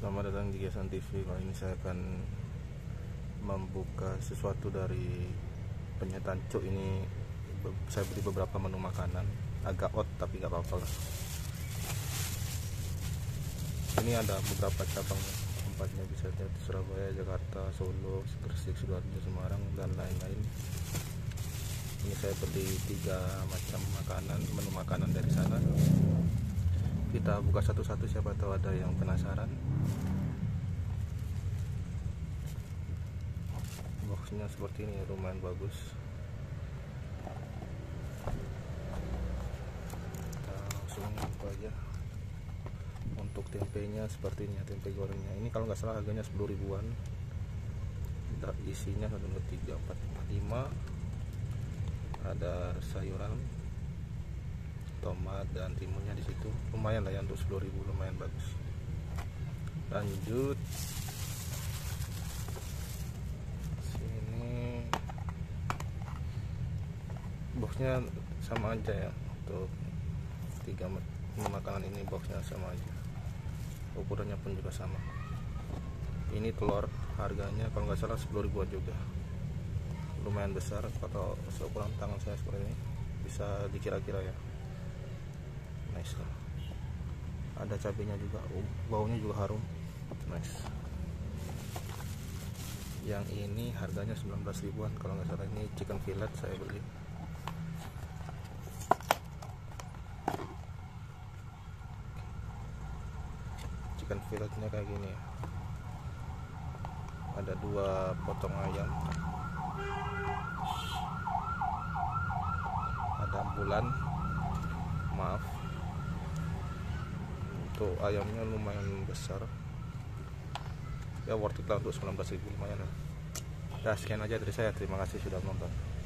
Selamat datang di Giasan TV. Kali ini saya akan membuka sesuatu dari penyetan cuk ini. Saya beli beberapa menu makanan, agak odd tapi nggak apa-apa lah. Ini ada beberapa cabang tempatnya, bisa lihat Surabaya, Jakarta, Solo, Gresik, Sidoarjo, Semarang dan lain-lain. Ini saya beli 3 macam makanan, menu makanan dari sana. Kita buka satu-satu, siapa tahu ada yang penasaran. Boxnya seperti ini, lumayan bagus. Kita langsung buka aja. Untuk tempenya seperti ini, tempe gorengnya ini kalau nggak salah harganya 10 ribuan. Isinya 1, 2, 3, 4, 5. Ada sayuran, tomat dan timunnya di situ. Lumayan lah ya untuk 10.000, lumayan bagus. Lanjut sini, boxnya sama aja ya. Untuk 3 makanan ini boxnya sama aja, ukurannya pun juga sama. Ini telur, harganya kalau nggak salah 10 ribuan juga. Lumayan besar, kalau seukuran tangan saya seperti ini, bisa dikira-kira ya. Nice lah. Ada cabenya juga, baunya juga harum. Nice. Yang ini harganya 19 ribuan kalau nggak salah. Ini chicken fillet saya beli. Chicken filletnya kayak gini ya. Ada 2 potong ayam, ada bulan, maaf. Untuk ayamnya lumayan besar ya, worth it lah untuk 19 ribu, lumayan lah. Ya, sekian aja dari saya, terima kasih sudah menonton.